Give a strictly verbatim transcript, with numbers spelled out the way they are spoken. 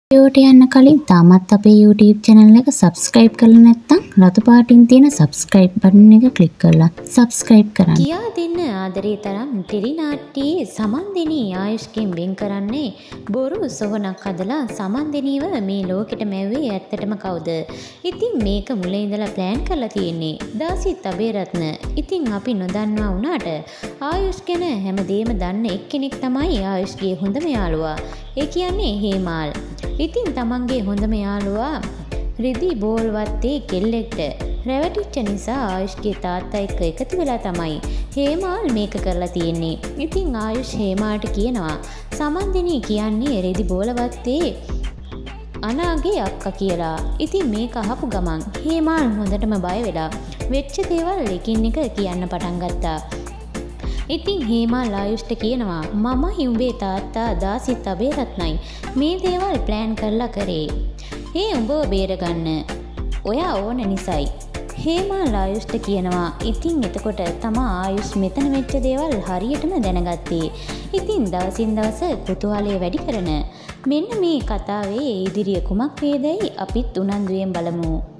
වීඩියෝට යන්න කලින් තාමත් අපේ YouTube channel එක subscribe කරලා නැත්නම් රතු පාටින් තියෙන subscribe button එක click කරලා subscribe කරන්න. කියා දෙන්න ආදරේ තරම් ටෙලි නාට්‍යයේ සමන්දෙනී ආයුෂ්ගෙන් වෙන් කරන්නේ බොරු සොහනක් හදලා සමන්දෙනීව මේ ලෝකෙට මැව්වේ ඇත්තටම කවුද? ඉතින් මේක මුලින් ඉඳලා plan කරලා තියෙන්නේ දාසිත් අබේරත්න. ඉතින් අපි නොදන්නවා වුණාට ආයුෂ් ගැන හැමදේම දන්න එක්කෙනෙක් තමයි ආයුෂ්ගේ හොඳම යාළුවා. ඒ කියන්නේ හේමාල්. ඉතින් තමන්ගේ හොඳම යාළුවා රිදි බෝල්වත්තේ කෙල්ලෙක්ට රැවටිච්ච නිසා ආයුෂ්ගේ තාත්තා එක්ක එකතු වෙලා තමයි හේමාල් මේක කරලා තියෙන්නේ. ඉතින් ආයුෂ් හේමාල්ට කියනවා සමන්දිනී කියන්නේ රිදි බෝලවත්තේ අනාගේ අක්කා කියලා. ඉතින් මේක අහපු ගමන් හේමාල් හොඳටම බය වෙලා වෙච්ච දේවල් එකින් එක කියන්න පටන් ගත්තා. ඉතින් හේමාල් ආයුෂ්ට කියනවා මමයි උඹේ තාත්තා දාසිත් අබේරත්නයි මේ දේවල් ප්ලෑන් කරලා කරේ. ඒ උඹව බේරගන්න ඔයා ඕන නිසයි. හේමාල් ආයුෂ්ට කියනවා ඉතින් එතකොට තමා ආයුෂ් මෙතන වෙච්ච දේවල් හරියටම දැනගත්තේ. ඉතින් දවසින් දවස කුතුහලය වැඩි කරන මෙන්න මේ කතාවේ ඉදිරිය කුමක් වේදයි අපිත් උනන්දුවෙන් බලමු.